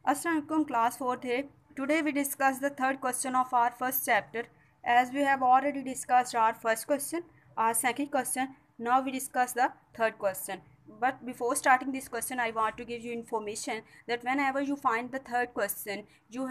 Assalamu alaikum, class 4th A. Today we discuss the third question of our first chapter. As we have already discussed our first question, our second question, now we discuss the third question. But before starting this question, I want to give you information that whenever you find the third question,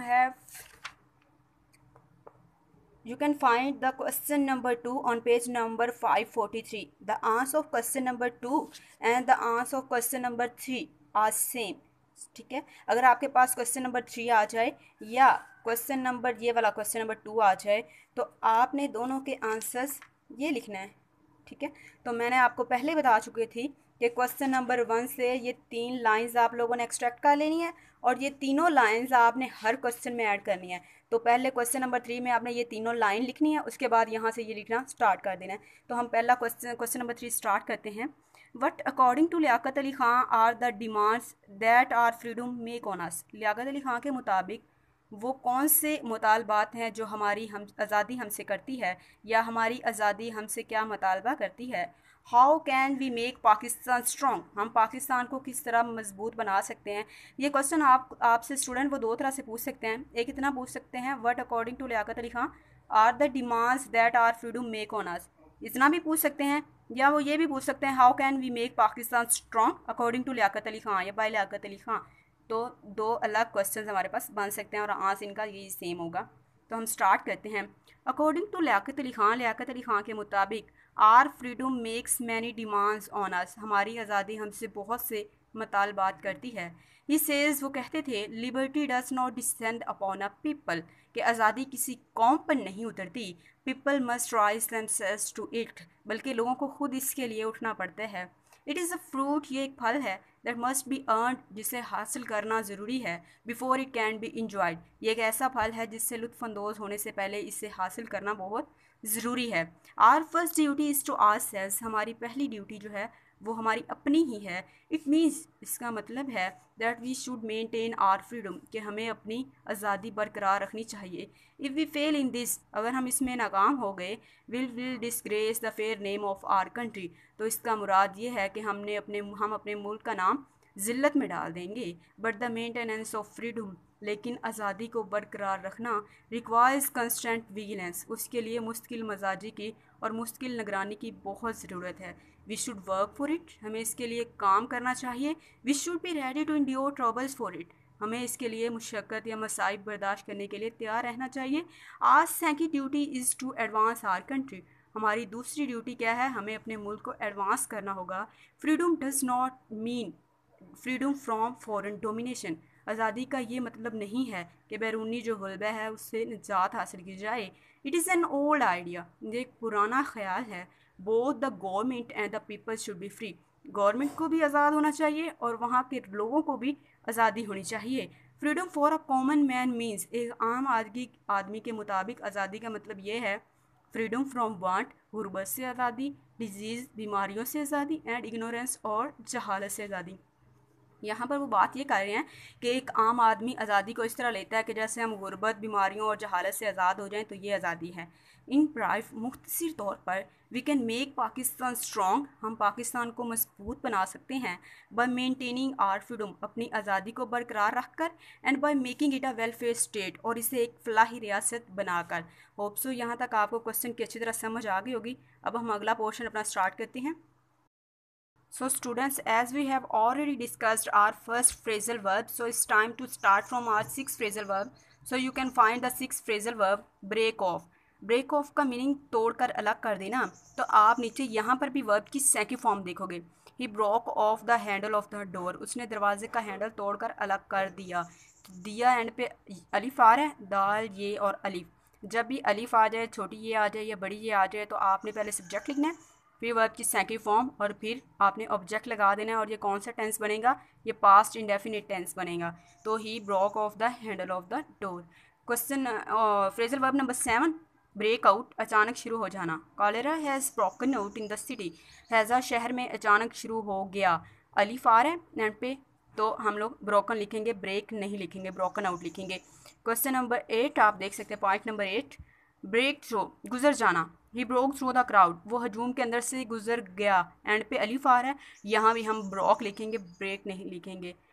you can find the question number 2 on page number 543. The answer of question number 2 and the answer of question number 3 are same. ठीक है, अगर आपके पास question number 3 आ जाए या question number ये वाला question number 2 आ जाए तो आपने दोनों के आंसर्स ये लिखना है। ठीक है, तो मैंने आपको पहले बता चुकी थी कि क्वेश्चन नंबर 1 से ये 3 लाइंस आप लोगों ने एक्सट्रैक्ट कर लेनी है और ये तीनों लाइंस आपने हर क्वेश्चन में ऐड करनी है। तो पहले क्वेश्चन नंबर 3 में आपने ये तीनों लाइन लिखनी है, उसके बाद यहाँ से ये लिखना स्टार्ट कर देना है। तो हम पहला क्वेश्चन नंबर 3 स्टार्ट करते हैं। What according to Liaquat Ali Khan are the demands that our freedom make on us. Liaquat Ali Khan के मुताबिक वो कौन से मुतालबात हैं जो हमारी आज़ादी हमसे करती है या हमारी आज़ादी हमसे क्या मुतालबा करती है। How can we make Pakistan strong, हम पाकिस्तान को किस तरह मजबूत बना सकते हैं। ये क्वेश्चन आपसे स्टूडेंट वो दो तरह से पूछ सकते हैं। एक इतना पूछ सकते हैं, what according to Liaquat Ali Khan are the demands that our freedom make on us, इतना भी पूछ सकते हैं। या वो ये भी पूछ सकते हैं, how can we make Pakistan strong according to Liaquat Ali Khan या बाय लियाकत अली खां। तो दो अलग क्वेश्चन हमारे पास बन सकते हैं और आंसर इनका यही सेम होगा। तो हम स्टार्ट करते हैं। अकॉर्डिंग टू लियाकत अली खां के मुताबिक our freedom makes many demands on us, हमारी आज़ादी हमसे बहुत से मुतालबात करती है। ही सेज, वो कहते थे, liberty does not descend upon a people, कि आज़ादी किसी कौम पर नहीं उतरती। People must raise themselves to it, बल्कि लोगों को खुद इसके लिए उठना पड़ता है। इट इज़ अ फ्रूट, ये एक फल है, दैट मस्ट बी अर्नड, जिसे हासिल करना ज़रूरी है, before it can be enjoyed, ये एक ऐसा फल है जिससे लुत्फ़अंदोज़ होने से पहले इसे हासिल करना बहुत ज़रूरी है। Our first duty is to ourselves, हमारी पहली ड्यूटी जो है वो हमारी अपनी ही है। इट मीन्स, इसका मतलब है that we should maintain our freedom, कि हमें अपनी आज़ादी बरकरार रखनी चाहिए। If we fail in this, अगर हम इसमें नाकाम हो गए, will disgrace the fair name of our country, तो इसका मुराद ये है कि हम अपने मुल्क का नाम ज़िल्लत में डाल देंगे। But the maintenance of freedom, लेकिन आज़ादी को बरकरार रखना रिक्वायर्स कंस्टेंट विजिलेंस, उसके लिए मुस्तकिल मजाजी की और मुस्तकिल निगरानी की बहुत ज़रूरत है। We should work for it, हमें इसके लिए काम करना चाहिए। We should be ready to endure troubles for it, हमें इसके लिए मुशक्क़त या मसाइब बर्दाश्त करने के लिए तैयार रहना चाहिए। Our second duty is to advance our country, हमारी दूसरी ड्यूटी क्या है, हमें अपने मुल्क को एडवांस करना होगा। Freedom does not mean freedom from foreign domination, आज़ादी का ये मतलब नहीं है कि बैरूनी जो गलबा है उससे निजात हासिल की जाए। It is an old idea, ये एक पुराना ख्याल है। Both the government and the people should be free, government को भी आज़ाद होना चाहिए और वहाँ के लोगों को भी आज़ादी होनी चाहिए। Freedom for a common man means, एक आम आदमी के मुताबिक आज़ादी का मतलब ये है, फ्रीडम फ्रॉम वांट, गुर्बत से आज़ादी, डिजीज़, बीमारियों से आज़ादी, एंड इग्नोरेंस और जहालत से आज़ादी। यहाँ पर वो बात ये कर रहे हैं कि एक आम आदमी आज़ादी को इस तरह लेता है कि जैसे हम गुर्बत, बीमारियों और जहालत से आज़ाद हो जाएं तो ये आज़ादी है। इन ब्राइफ, मुख्तसर तौर पर, we can make Pakistan strong, हम पाकिस्तान को मजबूत बना सकते हैं, बाय मेंटेनिंग आर फ्रीडम, अपनी आज़ादी को बरकरार रख कर, and by making it a welfare state, और इसे एक फलाही रियासत बनाकर। होप सो यहाँ तक आपको क्वेश्चन की अच्छी तरह समझ आ गई होगी। अब हम अगला पोर्शन अपना स्टार्ट करते हैं। So students, as we have already discussed our first phrasal verb, so it's time to start from our sixth phrasal verb. So you can find the sixth phrasal verb, break off. Break off का meaning तोड़कर अलग कर देना। तो आप नीचे यहाँ पर भी वर्ब की सेकंड फॉर्म देखोगे। He broke off the handle of the door, उसने दरवाजे का हैंडल तोड़कर अलग कर दिया। तो दिया एंड पे अलिफ आ रहा है, दाल ये और अलिफ, जब भी अलिफ आ जाए, छोटी ये आ जाए या बड़ी ये आ जाए, तो आपने पहले सब्जेक्ट लिखना है, फिर वर्ब की सेकंड फॉर्म और फिर आपने ऑब्जेक्ट लगा देना है। और ये कौन सा टेंस बनेगा, ये पास्ट इंडेफिनिट टेंस बनेगा। तो he broke off the handle of the door. Question phrasal verb number 7, break out, अचानक शुरू हो जाना। Cholera has broken out in the city, हैज़ा शहर में अचानक शुरू हो गया। अलिफ आ रहा है एंड पे, तो हम लोग ब्रोकन लिखेंगे, ब्रेक नहीं लिखेंगे, ब्रोकन आउट लिखेंगे। क्वेश्चन नंबर 8 आप देख सकते हैं, पॉइंट नंबर 8, ब्रेक थ्रू, गुजर जाना। He broke through the crowd, वो हजूम के अंदर से गुजर गया। एंड पे अलिफ आ रहा है, यहाँ भी हम ब्रोक लिखेंगे, ब्रेक नहीं लिखेंगे।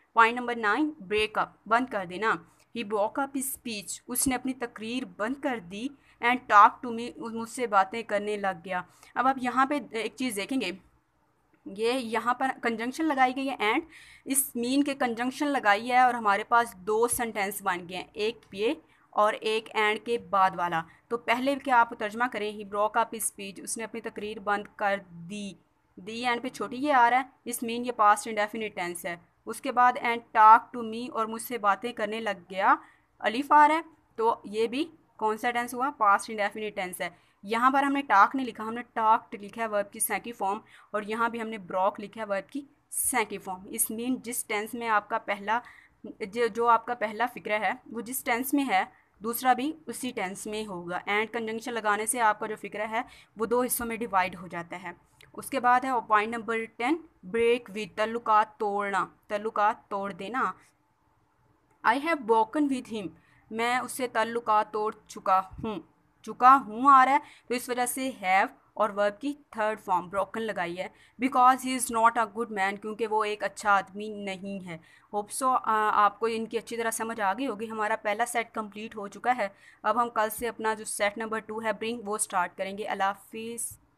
पॉइंट नंबर 9, ब्रेकअप, बंद कर देना। He broke up his speech, उसने अपनी तकरीर बंद कर दी। एंड टॉक टू मी, मुझसे बातें करने लग गया। अब आप यहाँ पे एक चीज़ देखेंगे, ये यहाँ पर कंजंक्शन लगाई गई है एंड, इस मीन के कंजंक्शन लगाई है और हमारे पास दो सेंटेंस बन गए हैं, एक ये और एक एंड के बाद वाला। तो पहले क्या आप तर्जमा करें, he broke up his speech, उसने अपनी तकरीर बंद कर दी एंड पे छोटी ये आ रहा है, इस मीन ये पास्ट इंडेफिनिट टेंस है। उसके बाद एंड टॉक टू मी, और मुझसे बातें करने लग गया, अलिफ आ रहा है, तो ये भी कौन सा टेंस हुआ, पास्ट इंडेफिनिट टेंस है। यहाँ पर हमने टाक नहीं लिखा, हमने टॉक्ड लिखा है वर्ब की सेकंड फॉर्म, और यहाँ भी हमने ब्रॉक लिखा है वर्ब की सेकंड फॉर्म। इस मीन जिस टेंस में आपका पहला जो आपका पहला फिक्र है वो जिस टेंस में है, दूसरा भी उसी टेंस में होगा। एंड कंजंक्शन लगाने से आपका जो फिक्र है वो दो हिस्सों में डिवाइड हो जाता है। उसके बाद है पॉइंट नंबर 10, ब्रेक विद, तल्लुकात तोड़ना, तल्लुकात तोड़ देना। I have broken with him, मैं उससे तल्लुकात तोड़ चुका हूँ आ रहा है, तो इस वजह से हैव और वर्ब की थर्ड फॉर्म ब्रोकन लगाई है। Because he is not a good man, क्योंकि वो एक अच्छा आदमी नहीं है। होप सो आपको इनकी अच्छी तरह समझ आ गई होगी। हमारा पहला सेट कंप्लीट हो चुका है। अब हम कल से अपना जो सेट नंबर 2 है ब्रिंग, वो स्टार्ट करेंगे। अल्लाह हाफिज़।